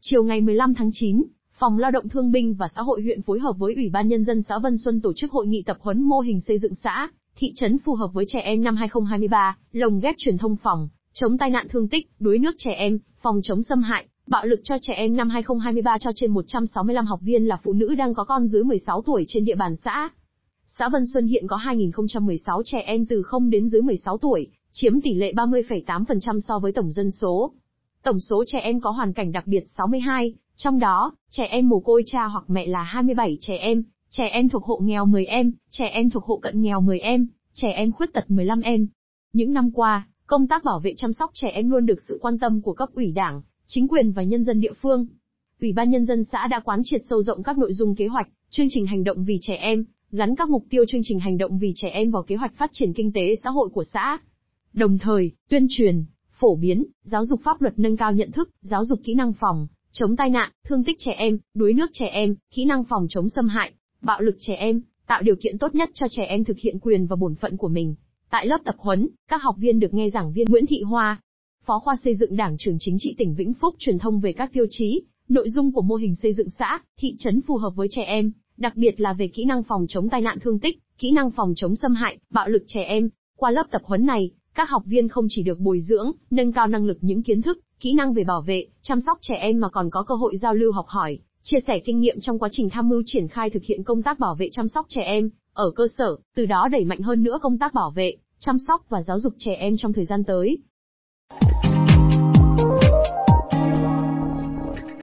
Chiều ngày 15 tháng 9, Phòng Lao động Thương binh và Xã hội huyện phối hợp với Ủy ban Nhân dân xã Vân Xuân tổ chức hội nghị tập huấn mô hình xây dựng xã, thị trấn phù hợp với trẻ em năm 2023, lồng ghép truyền thông phòng, chống tai nạn thương tích, đuối nước trẻ em, phòng chống xâm hại, bạo lực cho trẻ em năm 2023 cho trên 165 học viên là phụ nữ đang có con dưới 16 tuổi trên địa bàn xã. Xã Vân Xuân hiện có 2016 trẻ em từ 0 đến dưới 16 tuổi, chiếm tỷ lệ 30,8% so với tổng dân số. Tổng số trẻ em có hoàn cảnh đặc biệt 62, trong đó, trẻ em mồ côi cha hoặc mẹ là 27 trẻ em thuộc hộ nghèo 10 em, trẻ em thuộc hộ cận nghèo 10 em, trẻ em khuyết tật 15 em. Những năm qua, công tác bảo vệ chăm sóc trẻ em luôn được sự quan tâm của cấp ủy Đảng, chính quyền và nhân dân địa phương. Ủy ban Nhân dân xã đã quán triệt sâu rộng các nội dung kế hoạch, chương trình hành động vì trẻ em, gắn các mục tiêu chương trình hành động vì trẻ em vào kế hoạch phát triển kinh tế xã hội của xã. Đồng thời, tuyên truyền, phổ biến, giáo dục pháp luật nâng cao nhận thức, giáo dục kỹ năng phòng, chống tai nạn, thương tích trẻ em, đuối nước trẻ em, kỹ năng phòng chống xâm hại, bạo lực trẻ em, tạo điều kiện tốt nhất cho trẻ em thực hiện quyền và bổn phận của mình. Tại lớp tập huấn, các học viên được nghe giảng viên Nguyễn Thị Hoa, Phó khoa xây dựng Đảng Trường Chính trị tỉnh Vĩnh Phúc truyền thông về các tiêu chí, nội dung của mô hình xây dựng xã, thị trấn phù hợp với trẻ em, đặc biệt là về kỹ năng phòng chống tai nạn thương tích, kỹ năng phòng chống xâm hại, bạo lực trẻ em. Qua lớp tập huấn này, các học viên không chỉ được bồi dưỡng, nâng cao năng lực những kiến thức, kỹ năng về bảo vệ, chăm sóc trẻ em mà còn có cơ hội giao lưu học hỏi, chia sẻ kinh nghiệm trong quá trình tham mưu triển khai thực hiện công tác bảo vệ chăm sóc trẻ em ở cơ sở, từ đó đẩy mạnh hơn nữa công tác bảo vệ, chăm sóc và giáo dục trẻ em trong thời gian tới.